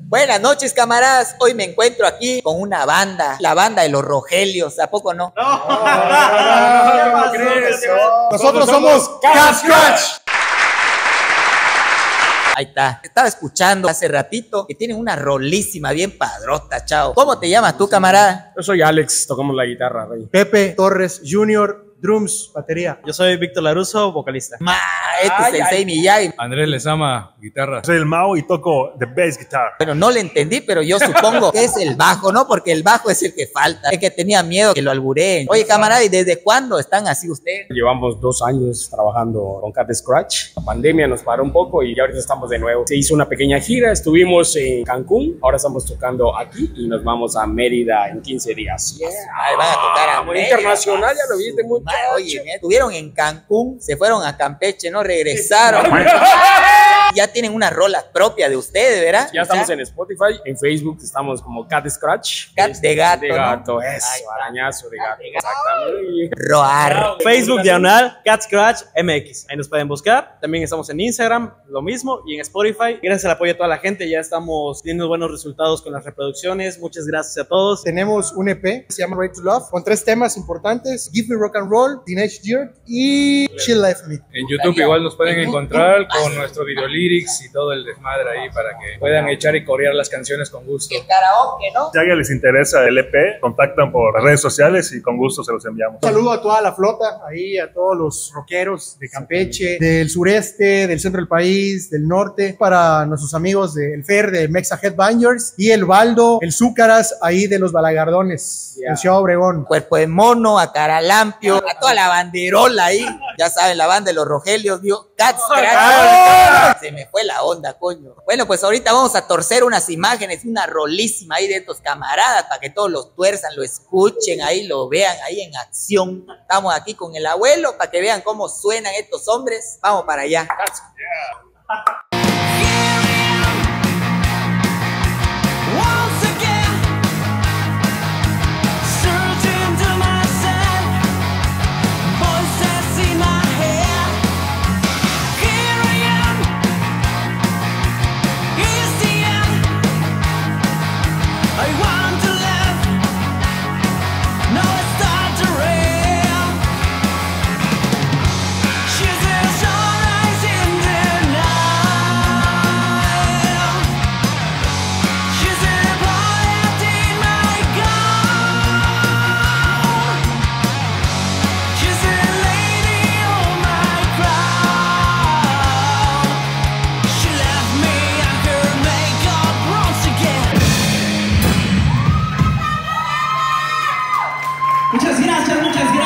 Buenas noches, camaradas. Hoy me encuentro aquí con una banda, la banda de los Rogelios. ¿A poco no? Nosotros somos Cat Scratch. Ahí está. Estaba escuchando hace ratito que tienen una rolísima bien padrota, chao. ¿Cómo te llamas tú, camarada? Yo soy Alex, tocamos la guitarra, rey. Pepe Torres Jr., drums, batería. Yo soy Víctor Laruso, vocalista. Sensei Miyagi. Andrés Lezama, guitarra. Soy el Mao y toco the bass guitar. Bueno, no le entendí, pero yo supongo que es el bajo, ¿no? Porque el bajo es el que falta. Es que tenía miedo que lo albureen. Oye, camarada, ¿y desde cuándo están así ustedes? Llevamos 2 años trabajando con Cat Scratch. La pandemia nos paró un poco y ahorita estamos de nuevo. Se hizo una pequeña gira, estuvimos en Cancún, ahora estamos tocando aquí y nos vamos a Mérida en 15 días. Ahí van a tocar a Mérida. Internacional, ya lo viste mucho. Oye, estuvieron en Cancún, se fueron a Campeche, no regresaron. Ya tienen una rola propia de ustedes, ¿verdad? Ya estamos en Spotify, en Facebook estamos como Cat Scratch. Cat de gato, de gato, ¿no? eso, Ay, arañazo de gato. Exactamente. Roar. Facebook diagonal Cat Scratch MX. Ahí nos pueden buscar. También estamos en Instagram, lo mismo, y en Spotify. Gracias al apoyo de toda la gente, ya estamos teniendo buenos resultados con las reproducciones. Muchas gracias a todos. Tenemos un EP que se llama Ready to Love con 3 temas importantes: Give Me Rock and Roll, Teenage Dirt y Chill Life Me. En YouTube igual nos pueden encontrar con nuestro video lyrics y todo el desmadre ahí para que puedan echar y corear las canciones con gusto. El karaoke, ¿no? Si a alguien les interesa el EP, contactan por las redes sociales y con gusto se los enviamos. Un saludo a toda la flota, ahí a todos los rockeros de Campeche, del sureste, del centro del país, del norte, para nuestros amigos del FER, de Mexa Headbangers, y el Baldo, el Zúcaras, ahí de los Balagardones, en Ciudad Obregón. Cuerpo de mono, a Caralampio, a toda la banderola ahí. Ya saben, la banda de los Rogelios, vio Cat Scratch. Se me fue la onda, coño. Bueno, pues ahorita vamos a torcer unas imágenes, una rolísima ahí de estos camaradas para que todos los tuerzan, lo escuchen ahí, lo vean ahí en acción. Estamos aquí con el abuelo para que vean cómo suenan estos hombres. Vamos para allá. Muchas gracias, muchas gracias.